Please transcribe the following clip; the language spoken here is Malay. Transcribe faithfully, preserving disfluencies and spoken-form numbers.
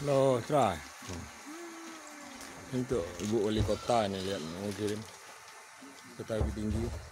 Loh, try. Untuk ibu wali kota ni lihat mau kirim ke Bukittinggi.